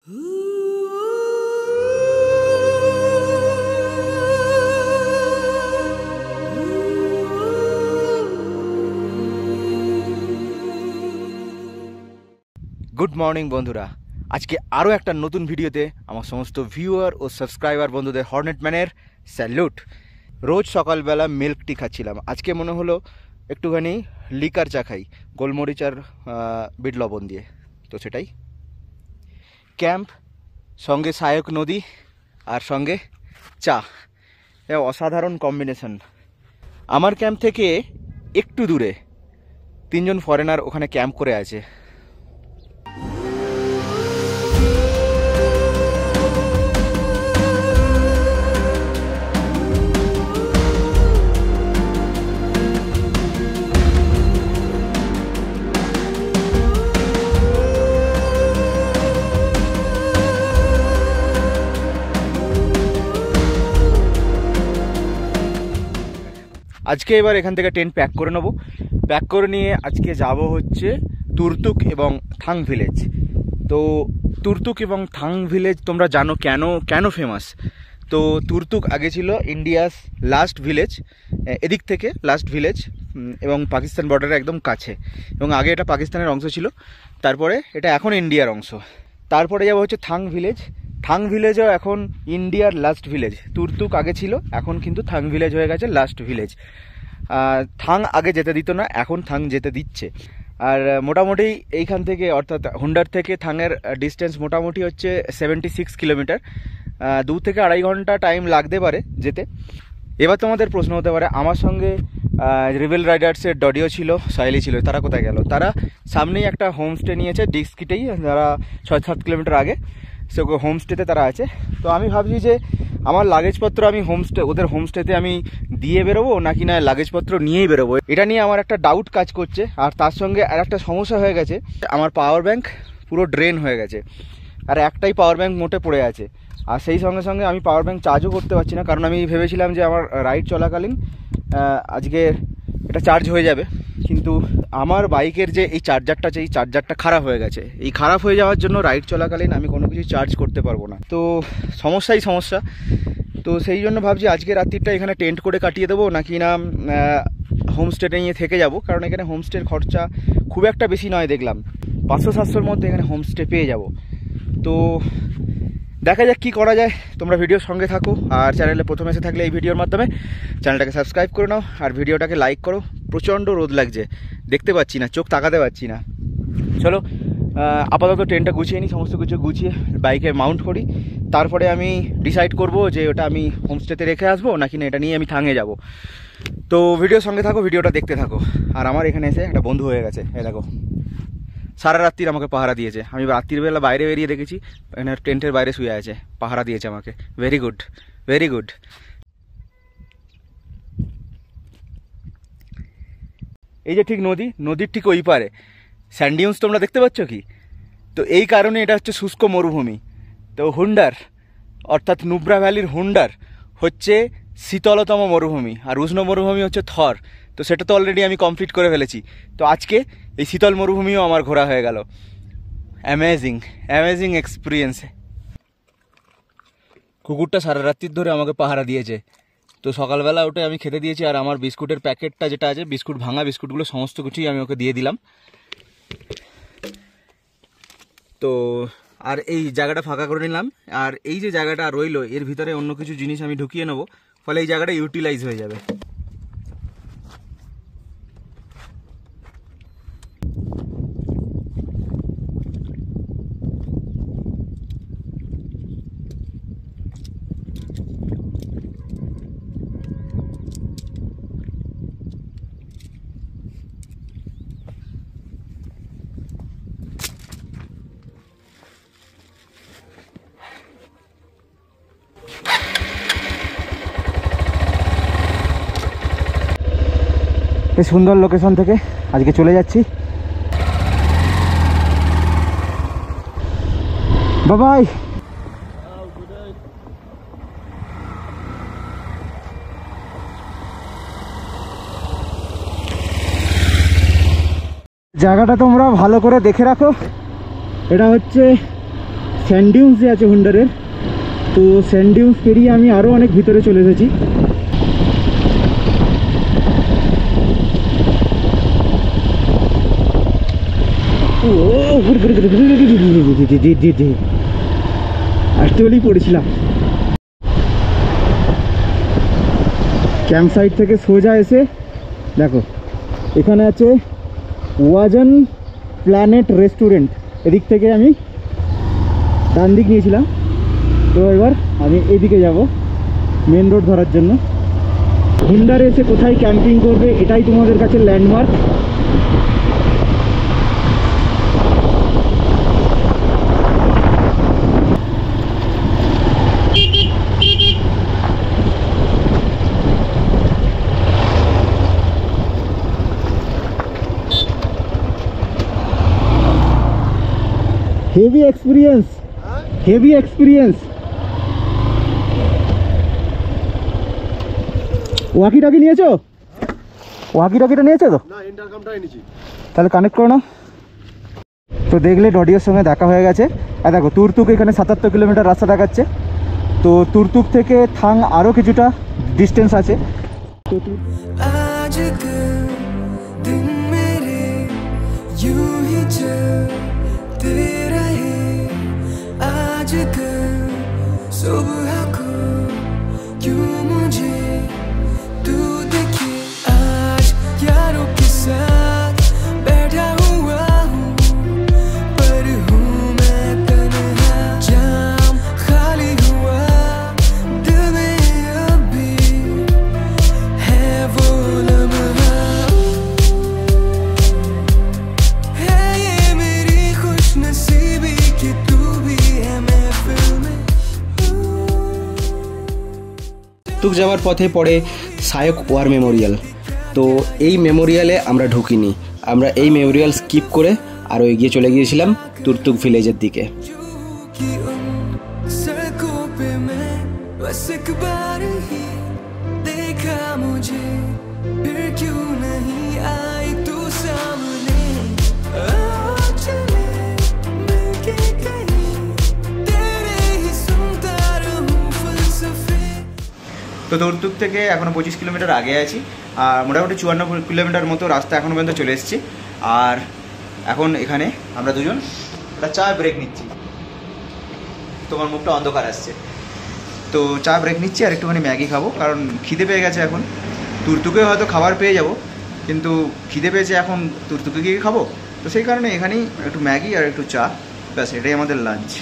Good morning বন্ধুরা, আজকে আরও একটা নতুন ভিডিওতে আমার সমস্ত ভিউয়ার ও সাবস্ক্রাইবার বন্ধুদের হর্নেট ম্যানের স্যালুট। রোজ সকালবেলা মিল্ক টি খাচ্ছিলাম, আজকে মনে হলো একটুখানি লিকার চা খাই গোলমরিচ আর বিট লবণ দিয়ে। তো সেটাই ক্যাম্প, সঙ্গে সায়ক নদী আর সঙ্গে চা, অসাধারণ কম্বিনেশন। আমার ক্যাম্প থেকে একটু দূরে 3 জন ফরেনার ওখানে ক্যাম্প করে আছে। আজকে এবার এখান থেকে টেন্ট প্যাক করে নেব, প্যাক করে নিয়ে আজকে যাব হচ্ছে তুর্তুক এবং থাং ভিলেজ। তো তুর্তুক এবং থাং ভিলেজ তোমরা জানো কেন ফেমাস। তো তুর্তুক আগে ছিল ইন্ডিয়াস লাস্ট ভিলেজ, এদিক থেকে লাস্ট ভিলেজ এবং পাকিস্তান বর্ডারের একদম কাছে, এবং আগে এটা পাকিস্তানের অংশ ছিল, তারপরে এটা এখন ইন্ডিয়ার অংশ। তারপরে যাবো হচ্ছে থাং ভিলেজ। থাং ভিলেজও এখন ইন্ডিয়ার লাস্ট ভিলেজ। তুর্তুক আগে ছিল, এখন কিন্তু থাং ভিলেজ হয়ে গেছে লাস্ট ভিলেজ। থাং আগে যেতে দিত না, এখন থাং যেতে দিচ্ছে। আর মোটামুটি এইখান থেকে অর্থাৎ হুন্ডার থেকে থাংয়ের ডিস্টেন্স মোটামুটি হচ্ছে 76 কিলোমিটার। 2 থেকে 2.5 ঘন্টা টাইম লাগতে পারে যেতে। এবার তোমাদের প্রশ্ন হতে পারে, আমার সঙ্গে রিবেল রাইডার্সের ডডিও ছিল, সাইলি ছিল, তারা কোথায় গেল? তারা সামনেই একটা হোমস্টে নিয়েছে ডিস্কিটেই, যারা 6-7 কিলোমিটার আগে, সে হোমস্টেতে তারা আছে। তো আমি ভাবছি যে আমার লাগেজপত্র আমি ওদের হোমস্টেতে আমি দিয়ে বেরোবো নাকি না লাগেজপত্র নিয়েই বেরোবো, এটা নিয়ে আমার একটা ডাউট কাজ করছে। আর তার সঙ্গে আর একটা সমস্যা হয়ে গেছে, আমার পাওয়ার ব্যাংক পুরো ড্রেন হয়ে গেছে, আর একটাই পাওয়ার ব্যাংক মোটে পড়ে আছে। আর সেই সঙ্গে সঙ্গে আমি পাওয়ার ব্যাংক চার্জও করতে পারছি না, কারণ আমি ভেবেছিলাম যে আমার রাইড চলাকালীন আজকে এটা চার্জ হয়ে যাবে, কিন্তু আমার বাইকের যে এই চার্জারটা আছে, এই চার্জারটা খারাপ হয়ে গেছে। এই খারাপ হয়ে যাওয়ার জন্য রাইড চলাকালীন আমি কোনো কিছু চার্জ করতে পারবো না। তো সমস্যা। তো সেই জন্য ভাবছি আজকে রাত্রিটা এখানে টেন্ট করে কাটিয়ে দেবো নাকি না হোমস্টেতে নিয়ে থেকে যাব, কারণ এখানে হোমস্টের খরচা খুব একটা বেশি নয়, দেখলাম 500-700-র মধ্যে এখানে হোমস্টে পেয়ে যাব। তো দেখা যাক কী করা যায়। তোমরা ভিডিওর সঙ্গে থাকো, আর চ্যানেলে প্রথম এসে থাকলে এই ভিডিওর মাধ্যমে চ্যানেলটাকে সাবস্ক্রাইব করে নাও, আর ভিডিওটাকে লাইক করো। প্রচণ্ড রোদ লাগছে, দেখতে পাচ্ছি না, চোখ তাকাতে পাচ্ছি না। চলো আপাতত ট্রেনটা গুছিয়ে নিই, সমস্ত কিছু গুছিয়ে বাইকে মাউন্ট করি, তারপরে আমি ডিসাইড করব যে ওটা আমি হোমস্টেতে রেখে আসবো নাকি না এটা নিয়ে আমি থাঙে যাব। তো ভিডিওর সঙ্গে থাকো, ভিডিওটা দেখতে থাকো। আর আমার এখানে এসে একটা বন্ধু হয়ে গেছে, এই দেখো, সারা রাত্রির আমাকে পাহারা দিয়েছে। আমি রাত্রিবেলা বাইরে বেরিয়ে দেখেছি, এখানে টেন্টের বাইরে শুয়ে আছে, পাহারা দিয়েছে আমাকে। Very good, very good. এই যে ঠিক নদীর ঠিক ওই পারে স্যান্ডিউন্স তোমরা দেখতে পাচ্ছ কি? তো এই কারণে এটা হচ্ছে শুষ্ক মরুভূমি। তো হুন্ডার অর্থাৎ নুব্রা ভ্যালির হুন্ডার হচ্ছে শীতলতম মরুভূমি, আর উষ্ণ মরুভূমি হচ্ছে থর। তো সেটা তো অলরেডি আমি কমপ্লিট করে ফেলেছি। তো আজকে এই শীতল মরুভূমিও আমার ঘোরা হয়ে গেল। Amazing experience. কুকুরটা সারা রাত্রির ধরে আমাকে পাহারা দিয়েছে। তো সকালবেলা ওটা আমি খেতে দিয়েছি, আর আমার বিস্কুটের প্যাকেটটা যেটা আছে, বিস্কুট ভাঙা বিস্কুটগুলো সমস্ত কিছুই আমি ওকে দিয়ে দিলাম। তো আর এই জায়গাটা ফাঁকা করে নিলাম, আর এই যে জায়গাটা রইলো এর ভিতরে অন্য কিছু জিনিস আমি ঢুকিয়ে নেবো, ফলে এই জায়গাটা ইউটিলাইজ হয়ে যাবে। এই সুন্দর লোকেশন থেকে আজকে চলে যাচ্ছি। বাই। জায়গাটা তোমরা ভালো করে দেখে রাখো, এটা হচ্ছে স্যান্ডিউন্স যে আছে হুন্ডারের, তো স্যান্ডিউন্স পেরিয়ে আমি আরও অনেক ভিতরে চলে এসেছি। অ্যাকচুয়ালি পড়েছিলাম ক্যাম্প সাইট থেকে সোজা এসে দেখো এখানে আছে ওয়াজন প্ল্যানেট রেস্টুরেন্ট। এদিক থেকে আমি ডান দিক নিয়েছিলাম, তো এবার আমি এদিকে যাব মেন রোড ধরার জন্য। হুন্ডারে এসে কোথায় ক্যাম্পিং করবে এটাই তোমাদের কাছে landmark. Heavy experience, heavy experience. Walkie talkie নিয়েছো? ওয়াকি টাকিটা নিয়েছো তো? না, ইন্টারকমটাই নিয়েছি। তাহলে কানেক্ট করো না। তো দেখলে ডডিওর সঙ্গে দেখা হয়ে গেছে। আর দেখো তুরতুক এখানে 77 কিলোমিটার রাস্তা দেখাচ্ছে। তো তুরতুক থেকে থাং আরও কিছুটা ডিস্টেন্স আছে। তো তুক যাওয়ার পথে পড়ে সায়ক ওয়ার মেমোরিয়াল। তো এই মেমোরিয়ালে আমরা ঢুকিনি, আমরা এই মেমোরিয়াল স্কিপ করে আরও এগিয়ে চলে গিয়েছিলাম তুরতুক ভিলেজের দিকে। তো তুরতুক থেকে এখনও 25 কিলোমিটার আগে আছি, আর মোটামুটি 54 কিলোমিটার মতো রাস্তা এখনও পর্যন্ত চলে এসেছি। আর এখন এখানে আমরা দুজন একটা চা ব্রেক নিচ্ছি। তোমার মুখটা অন্ধকার আসছে, তো চা ব্রেক নিচ্ছি আর একটুখানি ম্যাগি খাবো, কারণ খিদে পেয়ে গেছে। এখন তুরতুকে হয়তো খাবার পেয়ে যাব, কিন্তু খিদে পেয়েছে এখন তুরতুকে গিয়ে খাবো। তো সেই কারণে এখানেই একটু ম্যাগি আর একটু চা, ব্যাস এটাই আমাদের লাঞ্চ।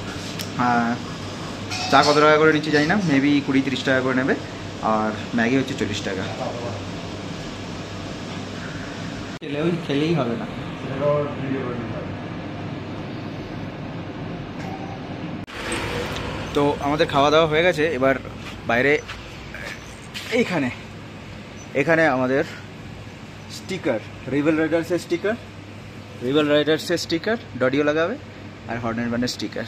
চা কত টাকা করে নিচ্ছি জানি না, মেবি 20-30 টাকা করে নেবে, আর ম্যাগি হচ্ছে 40 টাকা। খেলেই হবে না। তো আমাদের খাওয়া দাওয়া হয়ে গেছে, এবার বাইরে এখানে আমাদের স্টিকার, রিভেল রাইডার্সের স্টিকার ডডিও লাগাবে, আর হর্নের ব্যান্ডের স্টিকার।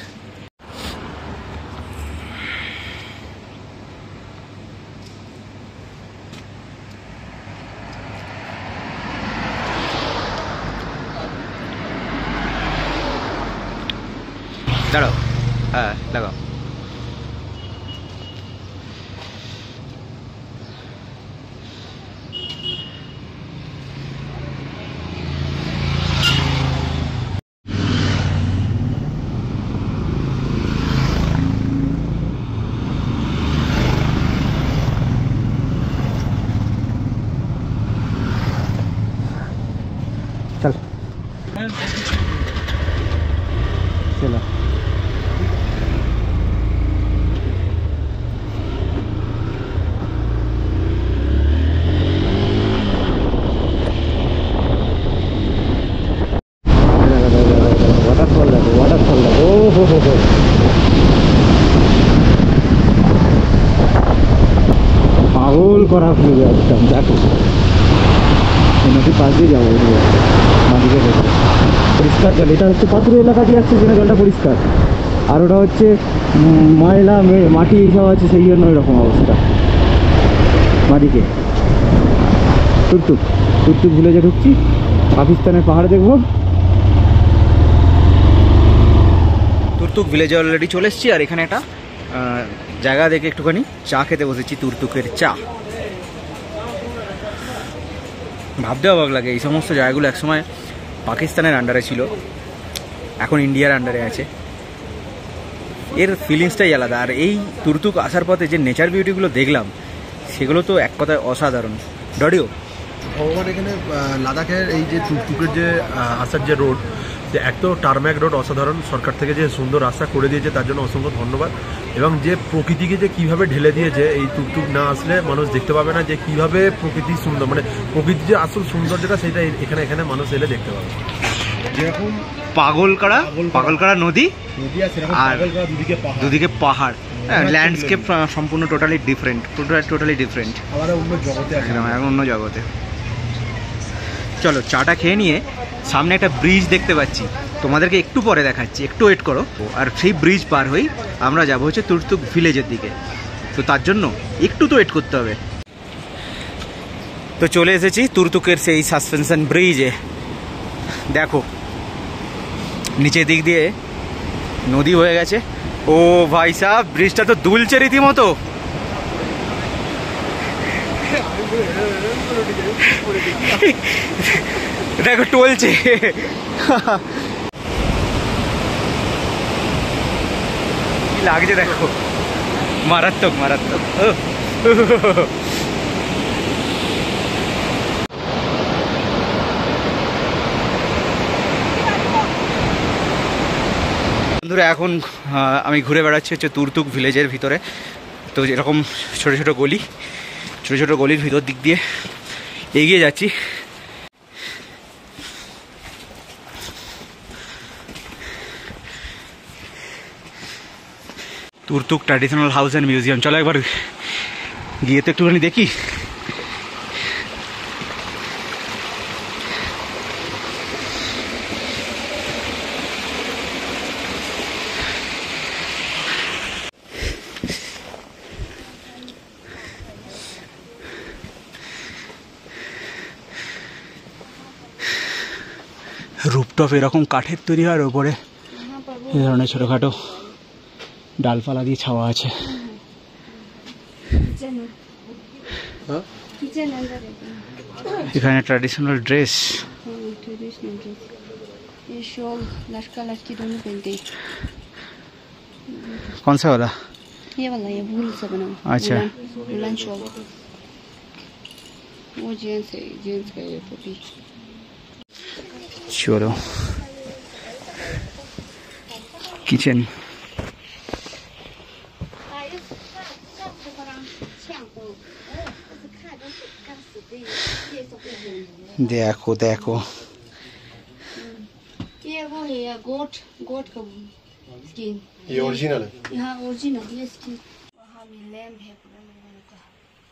দাঁড়াও, হ্যাঁ লাগাও। चल चलो waterfall oh পাগল করা ফেলবে একদম। দেখো নদীর পাশ দিয়ে যাবো, মাটিকে দেখো পরিষ্কার জল। এটা হচ্ছে পাথুরে এলাকা দিয়ে আসছে, যেন জলটা পরিষ্কার, আর ওটা হচ্ছে ময়লা মাটি এইসব আছে, সেই জন্য এরকম অবস্থা। মাটিকে তুরতুক ভিলেজে ঢুকছি, পাকিস্তানের পাহাড় দেখবো। তুর্তুক ভিলেজে অলরেডি চলে এসেছি, আর এখানে একটা জায়গা দেখে একটুখানি চা খেতে বসেছি, তুর্তুকের চা। ভাবতে অবাক লাগে এই সমস্ত জায়গাগুলো একসময় পাকিস্তানের আন্ডারে ছিল, এখন ইন্ডিয়ার আন্ডারে আছে। এর ফিলিংসটাই আলাদা। আর এই তুর্তুক আসার পথে যে নেচার বিউটিগুলো দেখলাম সেগুলো তো এক কথায় অসাধারণ। ডডিও ভগবান এখানে লাদাখের এই যে তুর্তুকের যে আসার যে রোড, যে এক তো টারম্যাক রোড অসাধারণ, সরকার থেকে যে সুন্দর রাস্তা করে দিয়েছে তার জন্য অসংখ্য ধন্যবাদ। এবং যে প্রকৃতিকে যে কীভাবে ঢেলে দিয়েছে, এই তুর্তুক না আসলে মানুষ দেখতে পাবে না যে কীভাবে প্রকৃতি সুন্দর, মানে প্রকৃতির যে আসল সৌন্দর্যটা সেটা এখানে মানুষ এলে দেখতে পাবে। যেরকম পাগলকাড়া নদী আর দুদিকে পাহাড়, ল্যান্ডস্কেপ সম্পূর্ণ টোটালি ডিফারেন্ট। আবার অন্য জগতে আছে, অন্য জগতে। চলো চাটা খেয়ে নিয়ে সামনে একটা ব্রিজ দেখতে পাচ্ছি, তোমাদেরকে একটু পরে দেখাচ্ছি, একটু ওয়েট করো। আর সেই ব্রিজ পার হই আমরা যাবো হচ্ছে তুর্তুক ভিলেজের দিকে, তো তার জন্য একটু তো ওয়েট করতে হবে। তো চলে এসেছি তুর্তুকের সেই সাসপেনশন ব্রিজে। দেখো নিচের দিক দিয়ে নদী হয়ে গেছে। ও ভাই সাহেব, ব্রিজটা তো দুলছে রীতিমতো। দেখো টলছে। কি লাগছে দেখো, মারাত্মক। বন্ধুরা এখন আমি ঘুরে বেড়াচ্ছি হচ্ছে তুর্তুক ভিলেজের ভিতরে। তো এরকম ছোটো ছোটো গলির ভিতর দিক দিয়ে এগিয়ে যাচ্ছি। Turtuk traditional house and museum, চলো একবার গিয়ে তো একটুখানি দেখি। রুপটপ এরকম কাঠের তৈরি হয়, ওপরে এই ধরনের ছোটোখাটো ডালপালা দিয়ে ছাওয়া আছে। এখানে ট্র্যাডিশনাল ড্রেস, कौन सा वाला? ये वाला, ये वूल से बना। अच्छा, वुलन शॉल। वो जेंट्स है, जेंट्स का ये टोपी। चलो किचन। देखो ये वो है गोट का स्किन। ये ओरिजिनल है? हाँ ओरिजिनल, ये स्किन। वहाँ में लैम्प है पूरा लोगों का।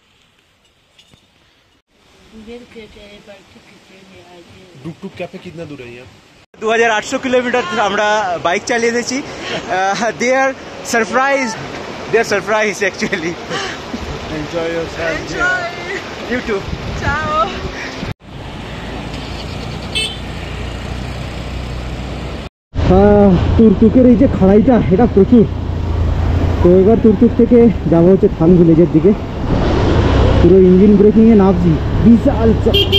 टुकटुक कैफे कितना दूर है यहाँ? 2800 কিলোমিটার আমরা বাইক চালিয়ে দিয়েছি। They are surprise actually. Enjoy yourself. You too. Ciao. তুর্তুকের এই যে খাড়াইটা, এটা প্রচুর। তো এবার তুর্তুক থেকে যাবো হচ্ছে থাং ভিলেজের দিকে। পুরো ইঞ্জিন ব্রেকিংয়ে নামছি। বিশাল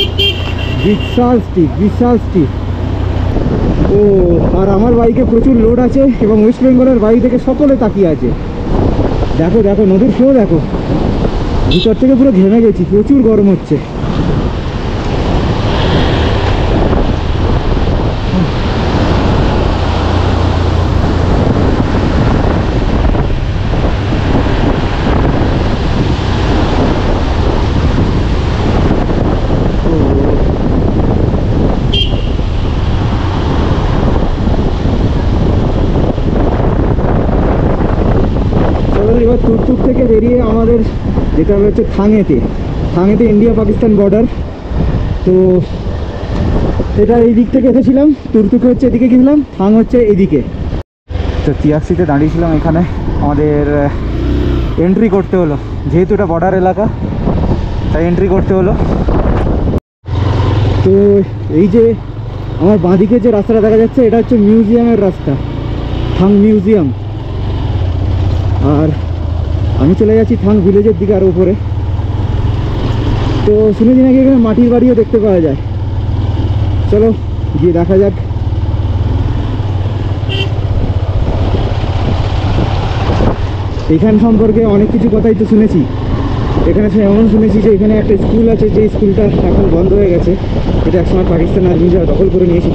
স্টিক। ও আর আমার বাইকে প্রচুর লোড আছে এবং ওয়েস্ট বেঙ্গলের বাইক থেকে সকলে তাকিয়ে আছে। দেখো নদীর ফ্লো দেখো, ভিতর থেকে পুরো ঘেমে গেছি, প্রচুর গরম হচ্ছে। এবার তুর্তুক থেকে বেরিয়ে আমাদের যেটা হচ্ছে থাংয়েতে ইন্ডিয়া পাকিস্তান বর্ডার। তো এটা এই দিক থেকে এসেছিলাম, তুর্তুকে হচ্ছে এদিকে গেছিলাম, থাং হচ্ছে এদিকে। তো তিয়াক্সিতে দাঁড়িয়েছিলাম, এখানে আমাদের এন্ট্রি করতে হলো, যেহেতু এটা বর্ডার এলাকা তাই এন্ট্রি করতে হলো। তো এই যে আমার বাঁদিকে যে রাস্তাটা দেখা যাচ্ছে, এটা হচ্ছে মিউজিয়ামের রাস্তা। থাং মিউজিয়াম, আর আমি চলে যাচ্ছি থাং ভিলেজের দিকে আরও উপরে। তো শুনেছি নাকি এখানে মাটির বাড়িও দেখতে পাওয়া যায়, চলো গিয়ে দেখা যাক। এখান সম্পর্কে অনেক কিছু কথাই তো শুনেছি। এখানে এমন শুনেছি যে এখানে একটা স্কুল আছে, যে স্কুলটা এখন বন্ধ হয়ে গেছে, এটা একসময় পাকিস্তান আর্মিরা দখল করে নিয়েছিল।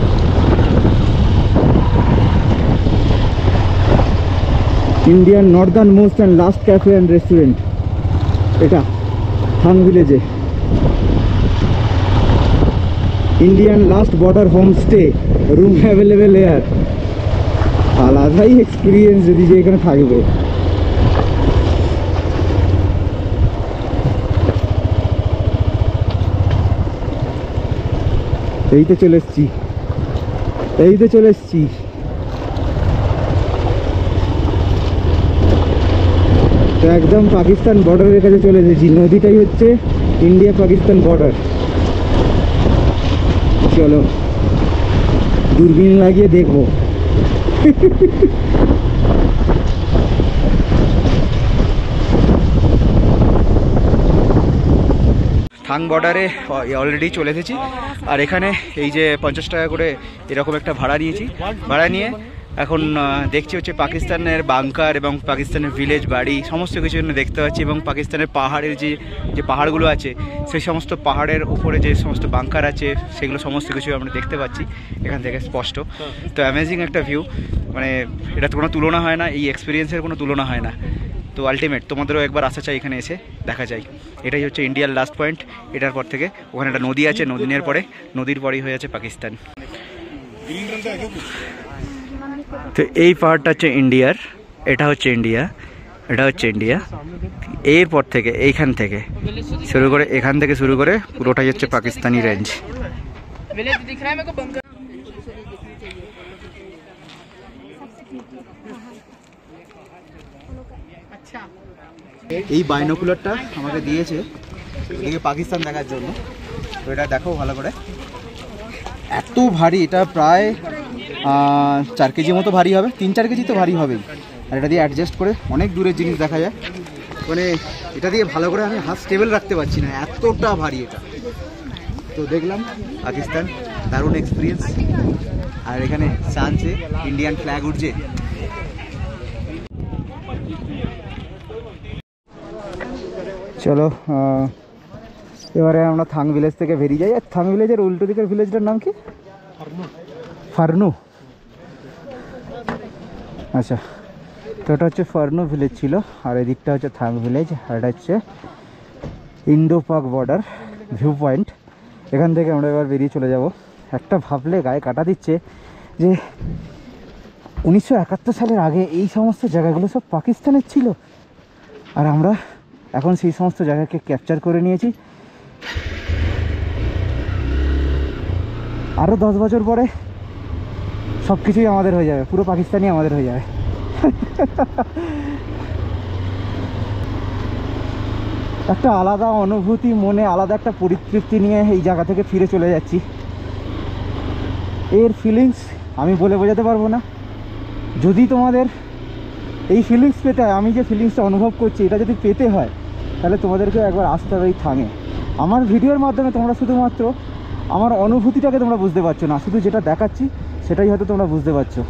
Indian northernmost and last cafe and restaurant, এটা থাং ভিলেজে। Indian last border homestay, room available here. আলাদাই এক্সপিরিয়েন্স যদি যে এখানে থাকবে। এই তো চলে এসছি, এই তো চলে এসছি। তো একদম পাকিস্তান বর্ডারের কাছে চলে এসেছি। নদীটাই হচ্ছে ইন্ডিয়া পাকিস্তান বর্ডার। চলো দূরবীন লাগিয়ে দেখবো। থাং বর্ডারে অলরেডি চলে এসেছি, আর এখানে এই যে 50 টাকা করে এরকম একটা ভাড়া নিয়েছি। ভাড়া নিয়ে এখন দেখছি হচ্ছে পাকিস্তানের বাংকার এবং পাকিস্তানের ভিলেজ বাড়ি সমস্ত কিছু দেখতে পাচ্ছি, এবং পাকিস্তানের পাহাড়ের যে পাহাড়গুলো আছে সেই সমস্ত পাহাড়ের উপরে যে সমস্ত বাংকার আছে সেগুলো সমস্ত কিছু আমরা দেখতে পাচ্ছি এখান থেকে স্পষ্ট। তো অ্যামেজিং একটা ভিউ, মানে এটা তো কোনো তুলনা হয় না, এই এক্সপিরিয়েন্সের কোনো তুলনা হয় না। তো আলটিমেট তোমাদেরও একবার আসা চাই, এখানে এসে দেখা যায়। এটাই হচ্ছে ইন্ডিয়ার লাস্ট পয়েন্ট। এটার পর থেকে ওখানে একটা নদী আছে, নদীর পরে নদীর পরেই হয়ে আছে পাকিস্তান। তো এই পাহাড়টা হচ্ছে ইন্ডিয়ার, এটা হচ্ছে ইন্ডিয়া, এটা হচ্ছে ইন্ডিয়া। এরপর থেকে এইখান থেকে শুরু করে, এখান থেকে শুরু করে পুরোটাই হচ্ছে পাকিস্তানি রেঞ্জ। এই বাইনোকুলারটা আমাকে দিয়েছে এদিকে পাকিস্তান দেখার জন্য। তো এটা দেখো ভালো করে, এত ভারী, এটা প্রায় 4 কেজি মতো ভারী হবে, 3-4 কেজি তো ভারী হবেই। আর এটা দিয়ে অ্যাডজাস্ট করে অনেক দূরের জিনিস দেখা যায়। মানে এটা দিয়ে ভালো করে আমি হাত স্টেবল রাখতে পারছি না, এতটা ভারী এটা। তো দেখলাম পাকিস্তান, দারুণ এক্সপিরিয়েন্স। আর এখানে চান্সে ইন্ডিয়ান ফ্ল্যাগ উঠছে। চলো এবারে আমরা থাং ভিলেজ থেকে বেরিয়ে যাই। আর থাং ভিলেজের উল্টো দিকের ভিলেজটার নাম কি? ফারনু। আচ্ছা, তো এটা হচ্ছে ফারনু ভিলেজ ছিল, আর এদিকটা হচ্ছে থাং ভিলেজ, আর এটা হচ্ছে ইন্ডো পাক বর্ডার ভিউ পয়েন্ট। এখান থেকে আমরা এবার বেরিয়ে চলে যাব। একটা ভাবলে গায়ে কাটা দিচ্ছে যে 1971 সালের আগে এই সমস্ত জায়গাগুলো সব পাকিস্তানের ছিল, আর আমরা এখন সেই সমস্ত জায়গাকে ক্যাপচার করে নিয়েছি। আরও 10 বছর পরে সব কিছুই আমাদের হয়ে যাবে, পুরো পাকিস্তানই আমাদের হয়ে যাবে। একটা আলাদা অনুভূতি মনে, আলাদা একটা পরিতৃপ্তি নিয়ে এই জায়গা থেকে ফিরে চলে যাচ্ছি। এর ফিলিংস আমি বলে বোঝাতে পারবো না। যদি তোমাদের এই ফিলিংস পেতে হয়, আমি যে ফিলিংসটা অনুভব করছি এটা যদি পেতে হয়, তাহলে তোমাদেরকে একবার আসতে হবে এই থাঙে। আমার ভিডিওর মাধ্যমে তোমরা শুধুমাত্র আমার অনুভূতিটাকে তোমরা বুঝতে পারছো না, শুধু যেটা দেখাচ্ছি সেটাই হয়তো তোমরা বুঝতে পারছো।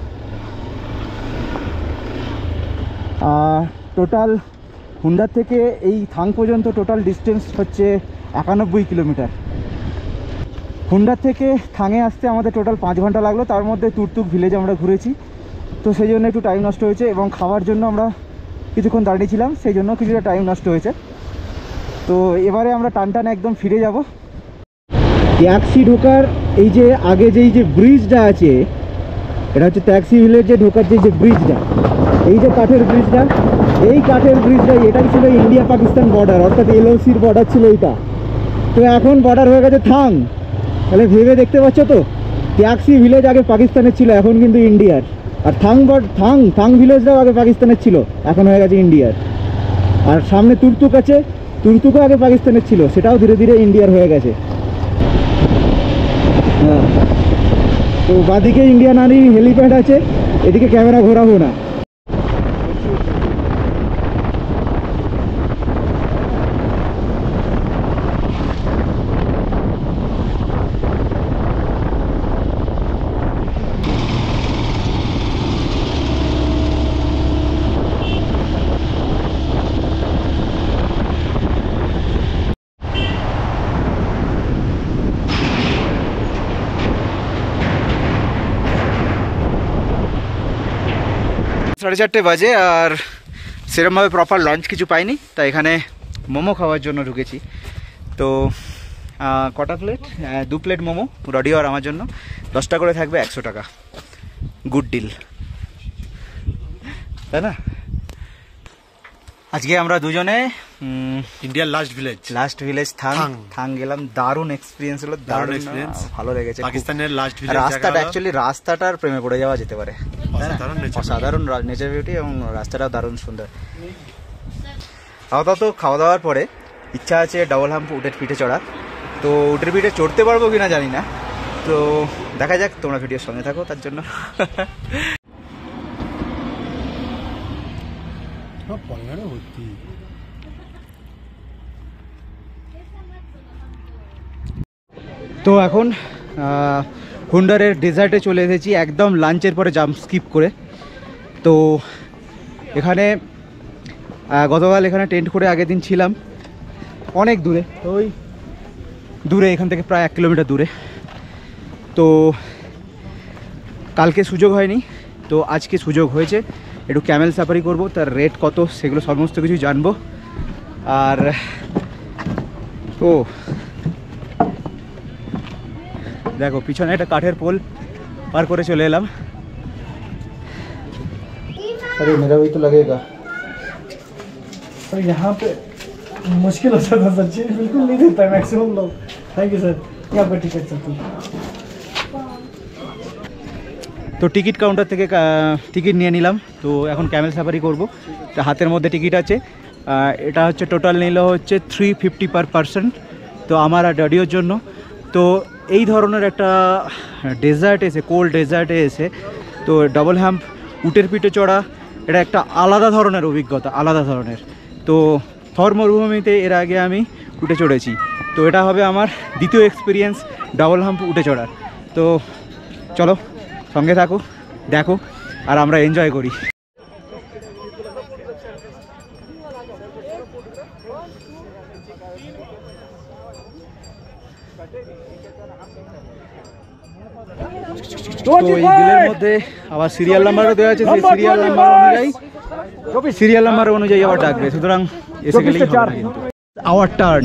টোটাল হুন্ডার থেকে এই থাং পর্যন্ত টোটাল ডিস্টেন্স হচ্ছে 91 কিলোমিটার। হুন্ডার থেকে থাঙে আসতে আমাদের টোটাল 5 ঘন্টা লাগলো, তার মধ্যে তুরতুক ভিলেজ আমরা ঘুরেছি, তো সেই জন্য একটু টাইম নষ্ট হয়েছে। এবং খাওয়ার জন্য আমরা কিছুক্ষণ দাঁড়িয়েছিলাম, সেই জন্য কিছুটা টাইম নষ্ট হয়েছে। তো এবারে আমরা টানটানে একদম ফিরে যাব। ট্যাক্সি ঢোকার এই যে আগে যে ব্রিজটা আছে, এটা হচ্ছে ট্যাক্সি ভিলেজে ঢোকার যে ব্রিজটা, এই যে কাঠের ব্রিজটা, এই কাঠের ব্রিজটা এটাই ছিল ইন্ডিয়া পাকিস্তান বর্ডার, অর্থাৎ LOCর বর্ডার ছিল এইটা। তো এখন বর্ডার হয়ে গেছে থাং। তাহলে ভেবে দেখতে পাচ্ছ তো, ট্যাক্সি ভিলেজ আগে পাকিস্তানের ছিল, এখন কিন্তু ইন্ডিয়ার। আর থাং ভিলেজটাও আগে পাকিস্তানের ছিল, এখন হয়ে গেছে ইন্ডিয়ার। আর সামনে তুরতুক আছে, তুরতুকও আগে পাকিস্তানের ছিল, সেটাও ধীরে ধীরে ইন্ডিয়ার হয়ে গেছে। হ্যাঁ, তো বাদিকে ইন্ডিয়ান আর্মি হেলিপ্যাড আছে, এদিকে ক্যামেরা ঘোরাবো না। সাড়ে 4টে বাজে আর সেরকমভাবে প্রপার লাঞ্চ কিছু পাইনি, তাই এখানে মোমো খাওয়ার জন্য ঢুকেছি। তো কটা প্লেট? 2 প্লেট মোমো রডি আর আমার জন্য, 10টা করে থাকবে, 100 টাকা। গুড ডিল, তাই না? আজকে আমরা দুজনে ইন্ডিয়ার লাস্ট ভিলেজ থাং গেলাম। দারুণ এক্সপিরিয়েন্স হলো, দারুণ এক্সপিরিয়েন্স, ভালো লেগেছে। পাকিস্তানের লাস্ট ভিলেজ। রাস্তাটা অ্যাকচুয়ালি রাস্তাটার প্রেমে পড়ে যাওয়া যেতে পারে, অসাধারণ নেচার বিউটি এবং রাস্তাটাও দারুণ সুন্দর। তো খাওয়া দাওয়ার পরে ইচ্ছা আছে ডাবল হাম্প উটের পিঠে চড়া। তো উটের পিঠে চড়তে পারবো কিনা জানি না, তো দেখা যাক, তোমরা ভিডিওর সঙ্গে থাকো তার জন্য। তো এখন হুন্ডারের ডেজার্টে চলে এসেছি, একদম লাঞ্চের পরে জাম্প স্কিপ করে। তো এখানে গতকাল এখানে টেন্ট করে আগের দিন ছিলাম অনেক দূরে, তো ওই দূরে এখান থেকে প্রায় 1 কিলোমিটার দূরে। তো কালকে সুযোগ হয়নি, তো আজকে সুযোগ হয়েছে। একটু ক্যামেল সাফারি করব, তার রেট কত সেগুলো সমস্ত কিছু জানবো। আর ও দেখো পিছনে একটা কাঠের পোল পার করে চলে এলাম। अरे मेरा भी तो लगेगा। सर यहाँ पे मुश्किल होता था सर जी, बिल्कुल नहीं देता है मैक्सिमम लोग। थैंक यू सर, ये आपका टिकट सर। তো টিকিট কাউন্টার থেকে টিকিট নিয়ে নিলাম। তো এখন ক্যামেল সাফারি করব, তো হাতের মধ্যে টিকিট আছে। এটা হচ্ছে টোটাল নিল হচ্ছে 350 পার পারসন, তো আমার আর ডডিওর জন্য। তো এই ধরনের একটা ডেজার্ট এসে, কোল্ড ডেজার্টে এসে, তো ডাবল হ্যাম্প উটের পিঠে চড়া, এটা একটা আলাদা ধরনের অভিজ্ঞতা, আলাদা ধরনের। তো থর মরুভূমিতে এর আগে আমি উটে চড়েছি, তো এটা হবে আমার দ্বিতীয় এক্সপিরিয়েন্স ডাবল হাম্প উটে চড়ার। তো চলো সঙ্গে থাকো, দেখো, আর আমরা এনজয় করি। তো এই বিলের মধ্যে আবার সিরিয়াল নাম্বারও দেওয়া আছে, সেই সিরিয়াল নাম্বার অনুযায়ী আবার ডাকবে, সুতরাং এসে গেলেই হবে না কিন্তু। Hour turn.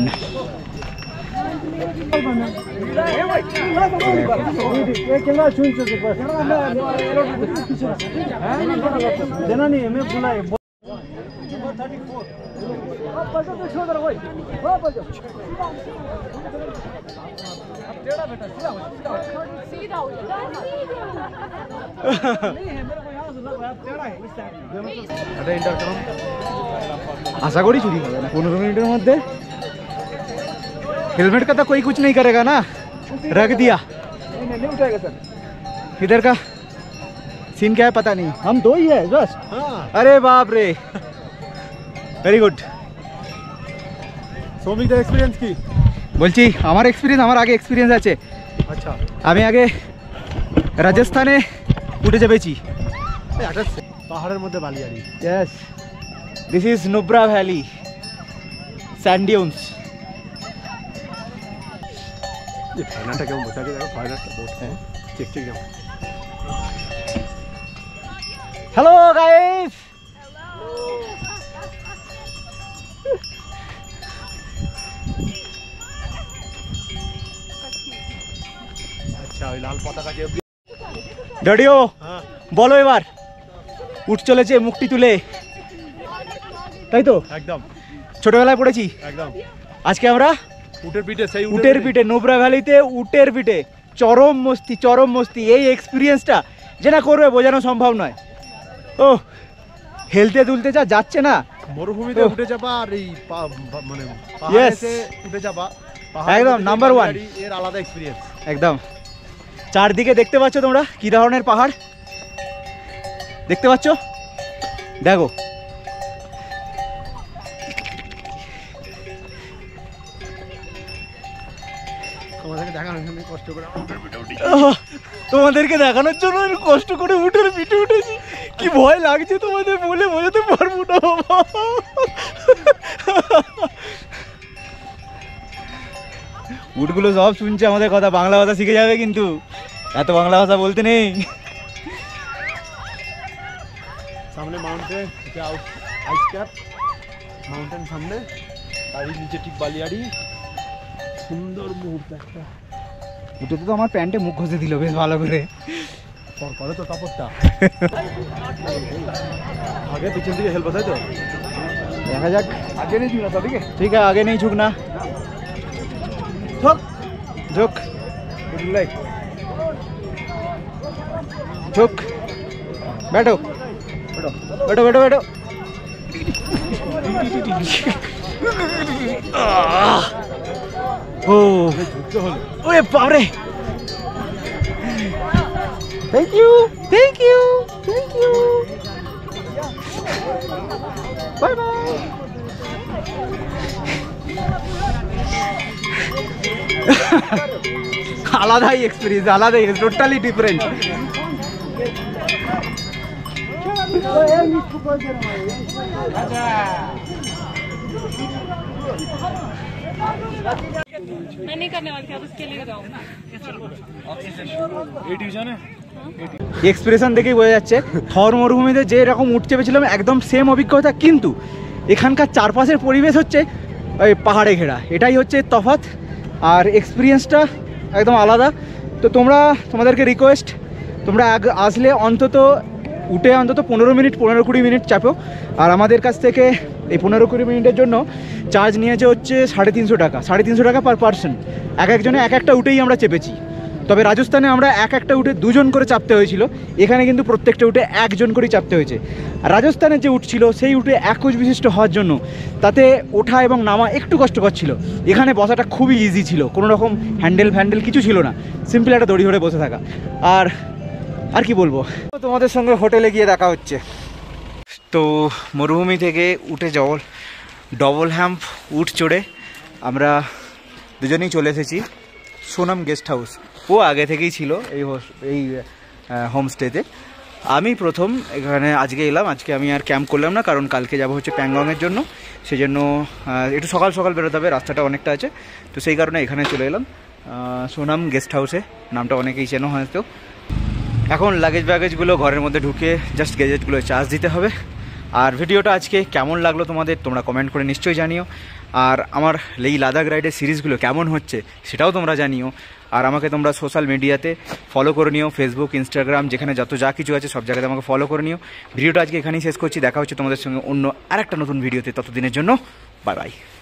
आशा करी चुरी হবে না 15 मिनटेर मध्य। हेलमेट का तो कोई कुछ नहीं करेगा ना, रख दिया। इधर का सीन क्या है पता नहीं, हम 2 ही है जस्ट। अरे बाप रे, वेरी गुड। সৌমিকদের এক্সপিরিয়েন্স কি বলছি? আমার এক্সপিরিয়েন্স, আমার আগে এক্সপিরিয়েন্স আছে। আচ্ছা, আমি আগে রাজস্থানে উঠে চেপেছি পাহাড়ের মধ্যে বালিয়াড়ি। Yes, this is Nubra valley sand dunes. ये फाइनाटा केमन बता के देखो, फाइनाटा बहुत है। चेक चेक जाओ। हेलो गाइस, আচ্ছা, ওই লাল পতাকা যে ডডিও বলো এবার উঠ চলেছে মুক্তি তুলে, তাই তো? একদম ছোটবেলায় পড়েছি একদম। আজকে আমরা উটের পিঠে, সেই উটের পিঠে, নুব্রা ভ্যালিতে উটের পিঠে, চরম মস্তি, চরম মস্তি। এই এক্সপিরিয়েন্সটা যে না করবে বোঝানো সম্ভব নয়। ও হেলতে দুলতে যা যাচ্ছে না, মরুভূমিতে উঠে যাবা আর এই মানে পাহাড়ে উঠে যাবা, একদম নাম্বার 1 এর আলাদা এক্সপিরিয়েন্স। একদম। চারদিকে দেখতে পাচ্ছ তোমরা কি ধরনের পাহাড়, দেখতে পাচ্ছ, দেখো তোমাদেরকে দেখানোর জন্য কষ্ট করে উঠে পিঠে উঠেছি। কি ভয় লাগছে তোমাদের বলে বোঝাতে পারবো না বাবা। উটগুলো সব শুনছে আমাদের কথা, বাংলা ভাষা শিখে যাবে, কিন্তু এত বাংলা ভাষা বলতে নেই। সামনে মাউন্টেন, আইস ক্যাপ মাউন্টেন সামনে, বাড়ির নিচে ঠিক বালিয়াড়ি, সুন্দর মুহূর্ত একটা। উঠে তো আমার প্যান্টে মুখ ঘষে দিল বেশ ভালো করে। পরে তো কাপড়টা আগে পিছন দিকে হেল্প তাই তো, দেখা যাক। আগে নেই ঝুঁক না, ঠিক আছে আগে নেই ঝুঁক না, ঝোঁক ঝোঁক ঝোঁক, बैठो बैठो बैठो बैठो। ओरे बाप रे, thank you thank you thank you, bye bye. আলাদাই এক্সপিরিয়েন্স, আলাদাই, টোটালি ডিফারেন্ট। मैं नहीं करने वाली थी, अब उसके लिए जाऊंगा। এক্সপ্রেশন দেখেই বোঝা যাচ্ছে থর মরুভূমিতে যে এরকম উঠ চেপেছিলাম একদম সেম অভিজ্ঞতা, কিন্তু এখানকার চারপাশের পরিবেশ হচ্ছে ওই পাহাড়ে ঘেরা, এটাই হচ্ছে তফাৎ, আর এক্সপিরিয়েন্সটা একদম আলাদা। তো তোমাদেরকে রিকোয়েস্ট, তোমরা আসলে অন্তত উঠে অন্তত 15-20 মিনিট চাপো। আর আমাদের কাছ থেকে এই 15-20 মিনিটের জন্য চার্জ নিয়েছে হচ্ছে 350 টাকা, 350 টাকা পার পার্সন। একজনে একটা উঠেই আমরা চেপেছি। তবে রাজস্থানে আমরা একটা উঠে 2 জন করে চাপতে হয়েছিল, এখানে কিন্তু প্রত্যেকটা উঠে 1 জন করেই চাপতে হয়েছে। রাজস্থানের যে উঠ ছিল সেই উঠে একোজ বিশিষ্ট হওয়ার জন্য তাতে ওঠা এবং নামা একটু কষ্টকর ছিল। এখানে বসাটা খুবই ইজি ছিল, কোনো রকম হ্যান্ডেল কিছু ছিল না, সিম্পল একটা দড়ি ধরে বসে থাকা। আর কি বলবো, তোমাদের সঙ্গে হোটেলে গিয়ে দেখা হচ্ছে। তো মরুভূমি থেকে উঠে ডবল হ্যাম্প উঠ চড়ে আমরা দুজনেই চলে এসেছি সোনাম গেস্ট হাউস। ও আগে থেকেই ছিল এই হোমস্টেতে। আমি প্রথম এখানে আজকে এলাম। আজকে আমি আর ক্যাম্প করলাম না, কারণ কালকে যাব হচ্ছে প্যাংগংয়ের জন্য, সেজন্য একটু সকাল সকাল বেরোতে হবে, রাস্তাটা অনেকটা আছে। তো সেই কারণে এখানে চলে এলাম সোনাম গেস্ট হাউসে, নামটা অনেকেই চেনো হয়তো। এখন লাগেজগুলো ঘরের মধ্যে ঢুকে জাস্ট গেজেটগুলো চার্জ দিতে হবে। আর ভিডিওটা আজকে কেমন লাগলো তোমাদের, তোমরা কমেন্ট করে নিশ্চয়ই জানিও। আর আমার এই লাদাখ রাইডের সিরিজগুলো কেমন হচ্ছে সেটাও তোমরা জানিও। আর আমাকে তোমরা সোশ্যাল মিডিয়াতে ফলো করে নিও, ফেসবুক, ইনস্টাগ্রাম, যেখানে যা কিছু আছে সব জায়গাতে আমাকে ফলো করে নিও। ভিডিওটা আজকে এখানেই শেষ করছি, দেখা হচ্ছে তোমাদের সঙ্গে অন্য আরেকটা নতুন ভিডিওতে। ততদিনের জন্য বাই বাই।